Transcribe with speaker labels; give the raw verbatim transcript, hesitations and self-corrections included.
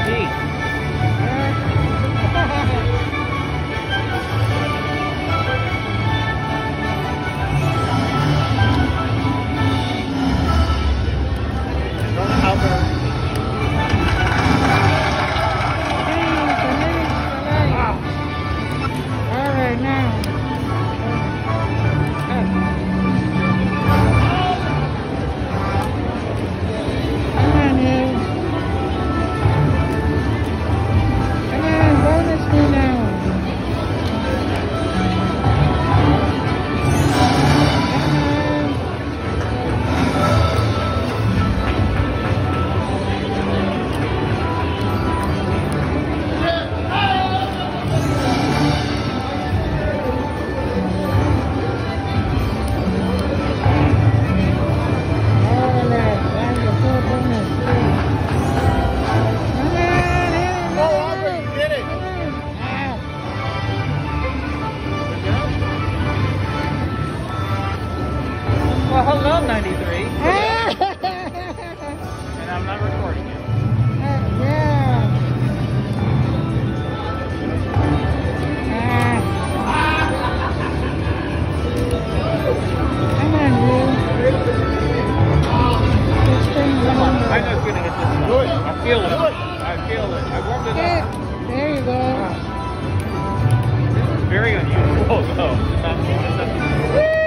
Speaker 1: Well, hello, ninety-three. And I'm not recording it.
Speaker 2: Uh, yeah. Uh, come on, you.
Speaker 1: Come on, I know it's gonna hit this. Do it. I feel it. I feel it. I warmed it up.
Speaker 2: There you go.
Speaker 1: This is very unusual, though. Not